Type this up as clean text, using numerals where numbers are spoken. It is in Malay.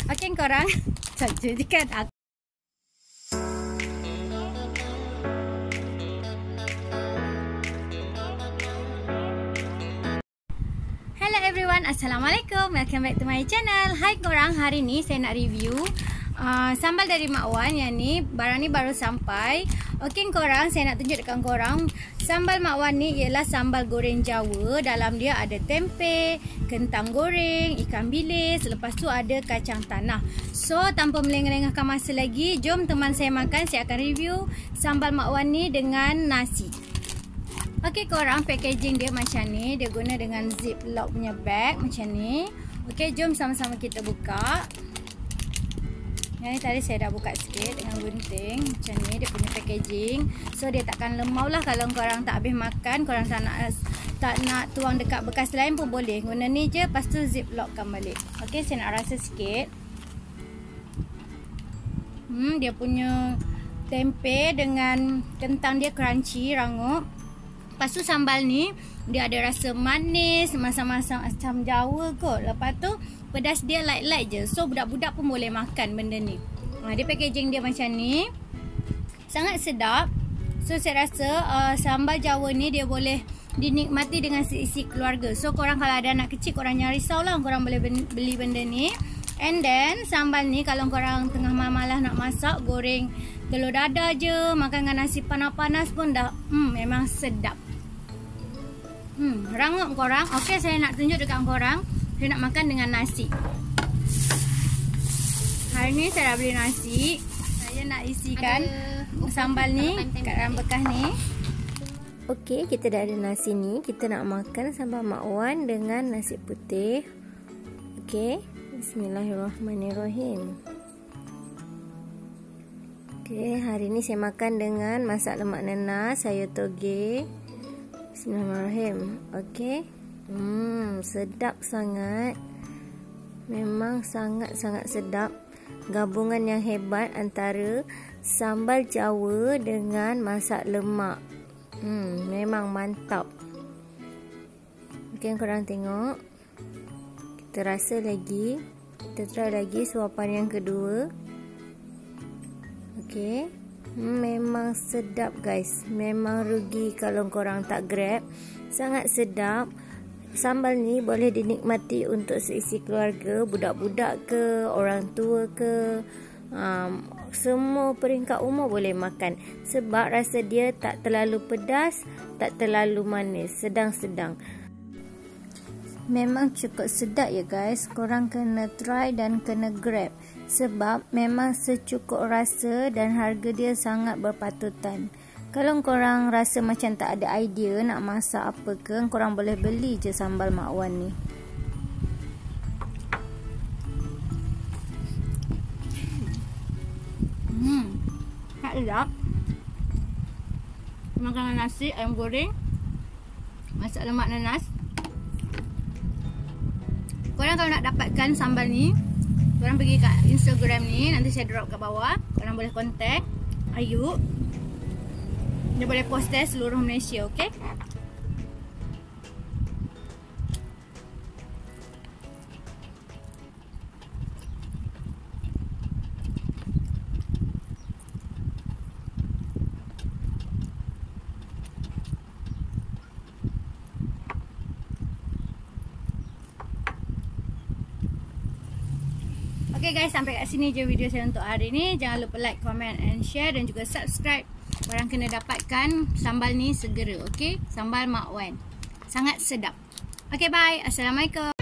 Okey korang, sajikan aku. Hello everyone, Assalamualaikum. Welcome back to my channel. Hai korang, hari ni saya nak review sambal dari Mak Wan. Yang ni, barang ni baru sampai. Okey korang, saya nak tunjuk dekat korang. Sambal Mak Wan ni ialah sambal goreng Jawa. Dalam dia ada tempe, kentang goreng, ikan bilis, lepas tu ada kacang tanah. So, tanpa melengah-lengahkan masa lagi, jom teman saya makan. Saya akan review sambal Mak Wan ni dengan nasi. Okey korang, packaging dia macam ni. Dia guna dengan ziplock punya bag macam ni. Okey, jom sama-sama kita buka. Yang ni tadi saya dah buka sikit dengan gunting. Macam ni dia punya packaging. So dia takkan lemau lah kalau korang tak habis makan. Korang tak nak tuang dekat bekas lain pun boleh. Guna ni je, lepas tu ziplockkan balik. Okey, saya nak rasa sikit. Dia punya tempe dengan kentang dia crunchy, rangup. Lepas tu sambal ni dia ada rasa manis, masam-masam macam Jawa kot. Lepas tu pedas dia light-light je. So budak-budak pun boleh makan benda ni. Dia packaging dia macam ni. Sangat sedap. So saya rasa sambal Jawa ni dia boleh dinikmati dengan seisi keluarga. So korang kalau ada anak kecil, korang jangan risau lah, korang boleh beli benda ni. And then sambal ni kalau korang tengah malam nak masak, goreng telur dadah je, makan dengan nasi panas-panas pun dah memang sedap. Rangup korang. Okey, saya nak tunjuk dekat korang. Saya nak makan dengan nasi. Hari ni saya dah beli nasi. Saya nak isikan sambal ni kat dalam bekas ni. Okey, kita dah ada nasi ni. Kita nak makan sambal Mak Wan dengan nasi putih. Okey, bismillahirrahmanirrahim. Okey, hari ni saya makan dengan masak lemak nanas, sayur toge. Bismillahirrahmanirrahim. Okey. Sedap sangat. Memang sangat-sangat sedap. Gabungan yang hebat antara sambal Jawa dengan masak lemak. Memang mantap. Okey, korang tengok. Kita rasa lagi. Kita try lagi suapan yang kedua. Okey. Memang sedap guys. Memang rugi kalau korang tak grab. Sangat sedap. Sambal ni boleh dinikmati untuk seisi keluarga, budak-budak ke, orang tua ke, semua peringkat umur boleh makan. Sebab rasa dia tak terlalu pedas, tak terlalu manis, sedang-sedang. Memang cukup sedap ya guys. Korang kena try dan kena grab. Sebab memang secukup rasa dan harga dia sangat berpatutan. Kalau korang rasa macam tak ada idea nak masak apa ke, korang boleh beli je sambal Mak Wan ni. Tak sedap. Makan dengan nasi, ayam goreng, masak lemak nanas. Korang kalau nak dapatkan sambal ni, korang pergi kat Instagram ni, nanti saya drop kat bawah. Korang boleh contact Ayu. Dia boleh post test seluruh Malaysia, okey? Okay guys, sampai kat sini je video saya untuk hari ni. Jangan lupa like, comment and share dan juga subscribe. Korang kena dapatkan sambal ni segera, okay? Sambal Mak Wan. Sangat sedap. Okay, bye. Assalamualaikum.